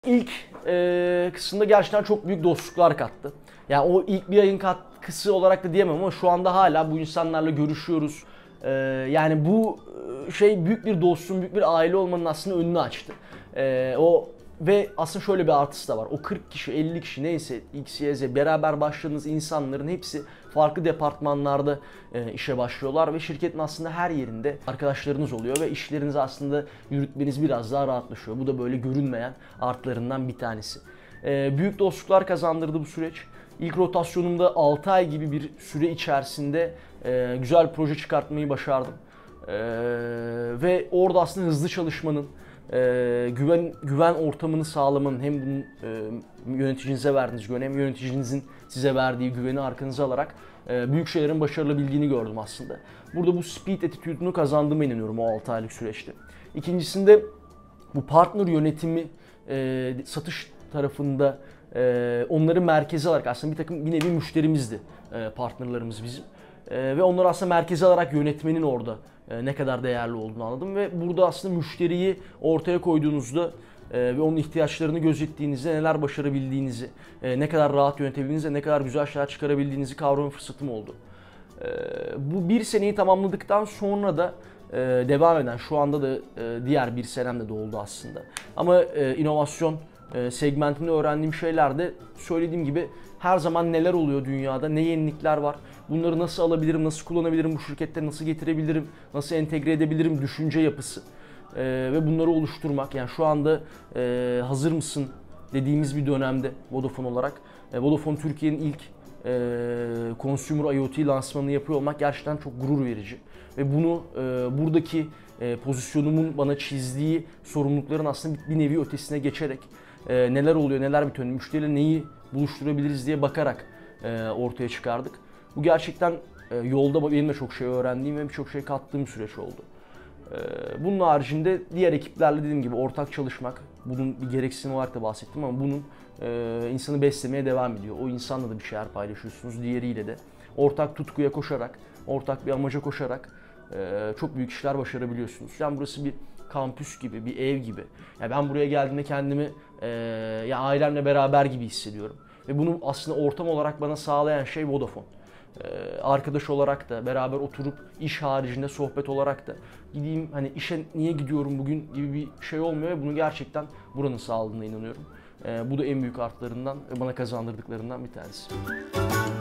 İlk kısımda gerçekten çok büyük dostluklar kattı. Yani o ilk bir ayın katkısı olarak da diyemem ama şu anda hala bu insanlarla görüşüyoruz. Yani bu şey büyük bir dostluğun, büyük bir aile olmanın aslında önünü açtı. Ve aslında şöyle bir artısı da var. O 40 kişi, 50 kişi neyse X, Y, Z beraber başladığınız insanların hepsi farklı departmanlarda işe başlıyorlar ve şirketin aslında her yerinde arkadaşlarınız oluyor ve işlerinizi aslında yürütmeniz biraz daha rahatlaşıyor. Bu da böyle görünmeyen artılarından bir tanesi. Büyük dostluklar kazandırdı bu süreç. İlk rotasyonumda 6 ay gibi bir süre içerisinde güzel bir proje çıkartmayı başardım. Ve orada aslında hızlı çalışmanın, güven ortamını sağlamanın hem bunun yöneticinize verdiğiniz güven hem yöneticinizin size verdiği güveni arkanıza alarak büyük şeylerin başarılabildiğini gördüm aslında. Burada bu speed attitude'unu kazandığıma inanıyorum o 6 aylık süreçte. İkincisinde bu partner yönetimi satış tarafında onları merkeze alarak aslında bir takım bir nevi müşterimizdi partnerlarımız bizim. Ve onları aslında merkeze alarak yönetmenin orada ne kadar değerli olduğunu anladım ve burada aslında müşteriyi ortaya koyduğunuzda ve onun ihtiyaçlarını gözettiğinizde neler başarabildiğinizi, ne kadar rahat yönetebildiğinizi, ne kadar güzel şeyler çıkarabildiğinizi kavrama fırsatım oldu. Bu bir seneyi tamamladıktan sonra da devam eden, şu anda da diğer bir senem de doldu aslında. Ama inovasyon segmentinde öğrendiğim şeyler de söylediğim gibi her zaman neler oluyor dünyada, ne yenilikler var, bunları nasıl alabilirim, nasıl kullanabilirim, bu şirkette nasıl getirebilirim, nasıl entegre edebilirim düşünce yapısı ve bunları oluşturmak. Yani şu anda hazır mısın dediğimiz bir dönemde Vodafone olarak. Vodafone Türkiye'nin ilk Consumer IoT lansmanını yapıyor olmak gerçekten çok gurur verici. Ve bunu buradaki pozisyonumun bana çizdiği sorumlulukların aslında bir nevi ötesine geçerek neler oluyor, neler bitiyor, müşteriyle neyi buluşturabiliriz diye bakarak ortaya çıkardık. Bu gerçekten yolda benim de çok şey öğrendiğim ve birçok şey kattığım süreç oldu. Bunun haricinde diğer ekiplerle dediğim gibi ortak çalışmak, bunun bir gereksinim olarak da bahsettim ama bunun insanı beslemeye devam ediyor. O insanla da bir şeyler paylaşıyorsunuz, diğeriyle de. Ortak tutkuya koşarak, ortak bir amaca koşarak çok büyük işler başarabiliyorsunuz. Yani burası bir kampüs gibi, bir ev gibi. Yani ben buraya geldiğimde kendimi ya ailemle beraber gibi hissediyorum. Ve bunu aslında ortam olarak bana sağlayan şey Vodafone. Arkadaş olarak da beraber oturup iş haricinde sohbet olarak da gideyim hani işe niye gidiyorum bugün gibi bir şey olmuyor ve bunu gerçekten buranın sağladığına inanıyorum. Bu da en büyük artılarından ve bana kazandırdıklarından bir tanesi.